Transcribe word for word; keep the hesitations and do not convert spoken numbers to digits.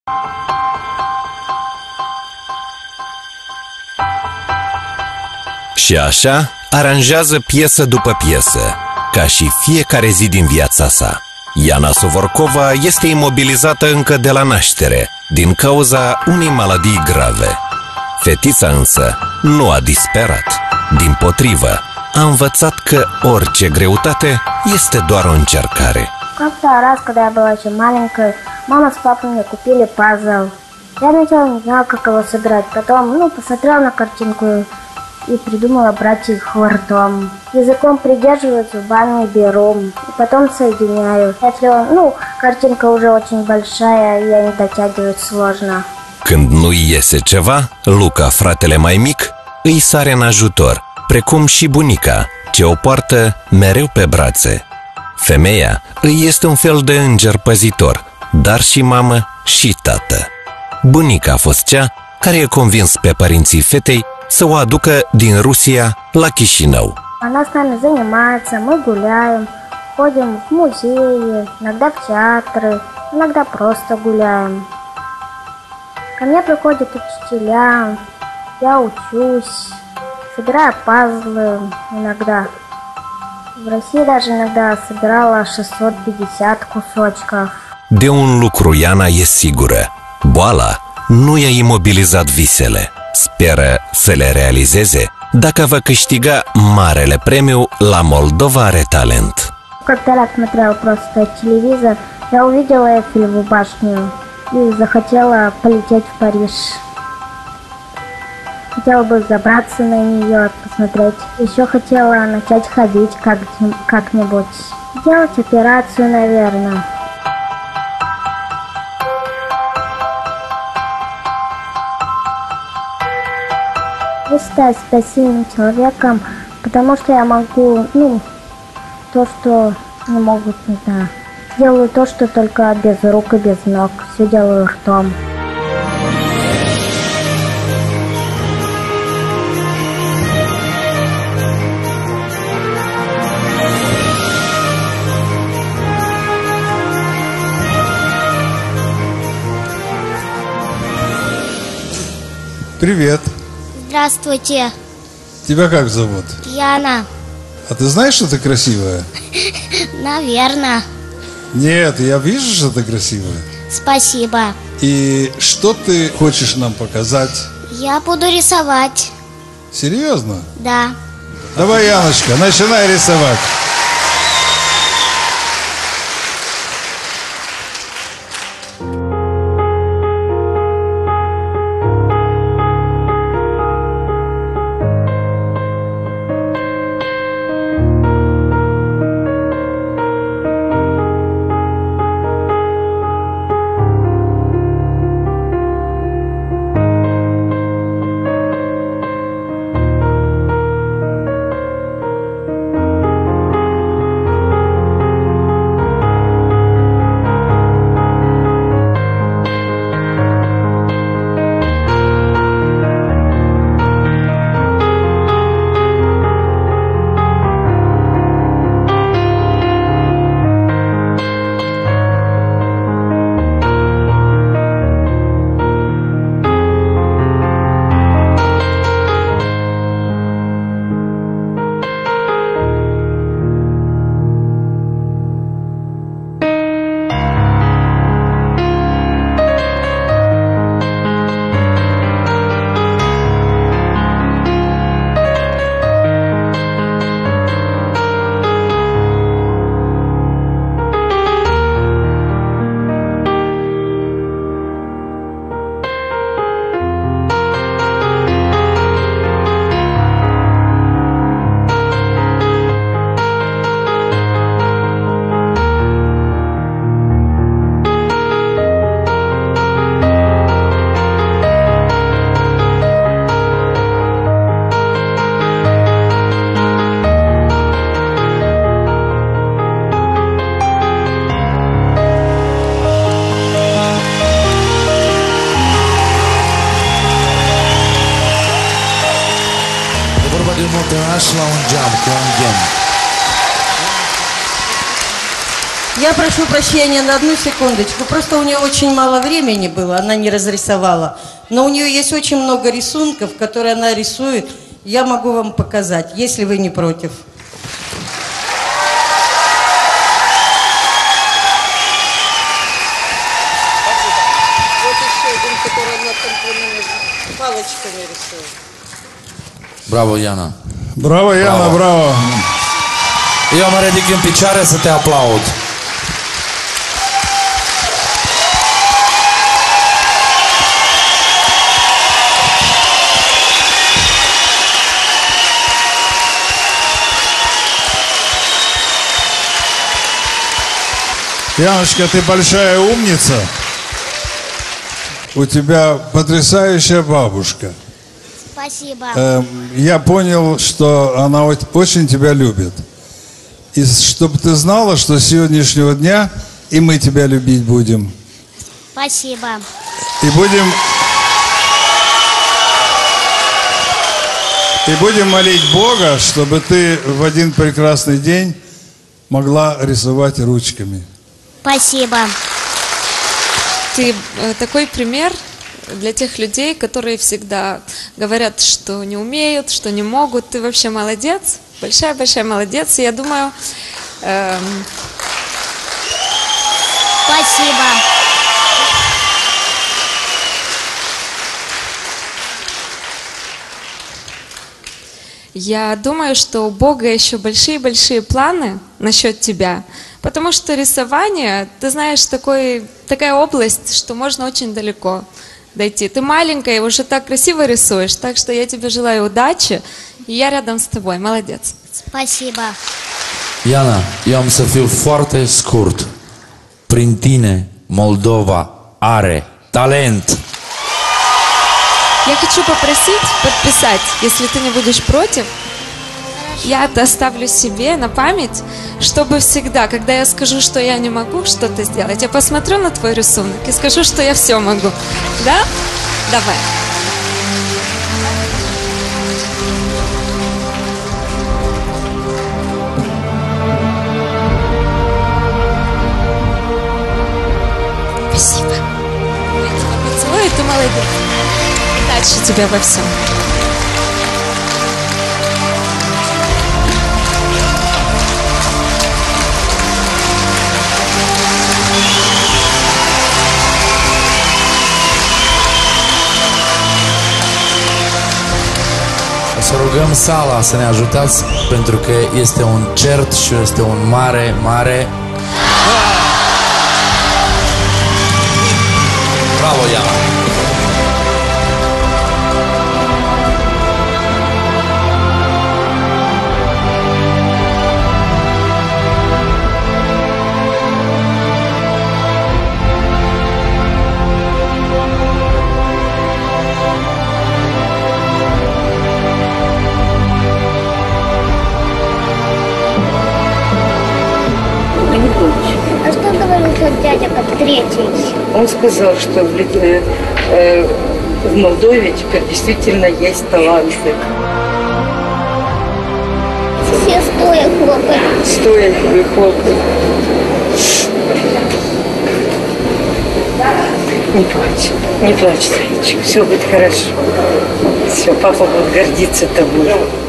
Și așa aranjează piesă după piesă, ca și fiecare zi din viața sa. Iana Suvorcova este imobilizată încă de la naștere, din cauza unei maladii grave. Fetița însă nu a disperat. Dimpotrivă, a învățat că orice greutate este doar o încercare. Как-то раз, когда я была еще маленькая, мама с папой мне купили пазл. Я сначала не знала, как его сыграть. Потом, ну, посмотрела на картинку и придумала брать их ртом. Языком придерживаю, зубами беру. И потом соединяю. Если он, ну, картинка уже очень большая, я не дотягивать сложно. Când nu-i iese ceva, Luca, fratele mai mic, îi sare în ajutor, precum și bunica, ce o poartă mereu pe brațe. Femeia îi este un fel de înger păzitor, dar și mamă și tată. Bunica a fost cea care i-a convins pe părinții fetei să o aducă din Rusia la Chișinău. Она с нами занимается, мы гуляем, ходим в музеи, иногда в театры, иногда просто гуляем. Ко мне приходят учителя, я учусь, собираю пазлы иногда. В России даже иногда собирала шестьсот пятьдесят кусочков. De un lucru Iana e sigură. Boala nu i-a imobilizat visele. Speră să le realizeze dacă va câștiga marele premiu la Moldova Are Talent. Как-то раз смотрела просто телевизор, я увидела Эйфелеву башню и захотела полететь в Париж. Хотела бы забраться на нее, посмотреть. Еще хотела начать ходить как, как-нибудь. Делать операцию, наверное. Я считаю себя сильным человеком, потому что я могу, ну, то, что не могут, не знаю. Делаю то, что только без рук и без ног. Все делаю ртом. Привет. Здравствуйте. Тебя как зовут? Яна. А ты знаешь, что ты красивая? Наверное. Нет, я вижу, что ты красивая. Спасибо. И что ты хочешь нам показать? Я буду рисовать. Серьезно? Да. Давай, Яночка, начинай рисовать. International un geam cu un ghem. Я прошу прощения на одну секундочку. Просто у нее очень мало времени было, она не разрисовала. Но у нее есть очень много рисунков, которые она рисует. Я могу вам показать, если вы не против. Вот еще один, который она там палочками рисует. Bravo, Iana. Браво, Яна, Браво. браво. Eu mă ridic în picioare să te aplaud. Яночка, ты большая умница. У тебя потрясающая бабушка. Спасибо. Эм, я понял, что она о- очень тебя любит. И чтобы ты знала, что с сегодняшнего дня и мы тебя любить будем. Спасибо. И будем... И будем молить Бога, чтобы ты в один прекрасный день могла рисовать ручками. Спасибо. Ты э, такой пример для тех людей, которые всегда говорят, что не умеют, что не могут. Ты вообще молодец, большая-большая молодец. И я думаю, эм, Спасибо. я думаю, что у Бога еще большие-большие планы насчет тебя. Потому что рисование, ты знаешь, такой, такая область, что можно очень далеко дойти. Ты маленькая и уже так красиво рисуешь, так что я тебе желаю udăci, и я рядом с тобой. Молодец. Спасибо. Iana, eu am să fiu foarte scurt. Prin tine, Moldova are talent. Я хочу попросить подписать, если ты не будешь против. Я это оставлю себе на память, чтобы всегда, когда я скажу, что я не могу что-то сделать, я посмотрю на твой рисунок и скажу, что я все могу. Да? Давай. Спасибо. Я тебя поцелую, ты молодец. Удачи тебе во всем. O să rugăm sala să ne ajutați pentru că este un cert și este un mare, mare... Bravo, Iana! А что говорил тот дядя как третий? Он сказал, что в, Лит- э, э, в Молдове теперь действительно есть таланты. Все стоя хлопают. Стоя и хлопают. Не плачь, не плачь, Санечек, все будет хорошо. Все, папа будет гордиться тобой.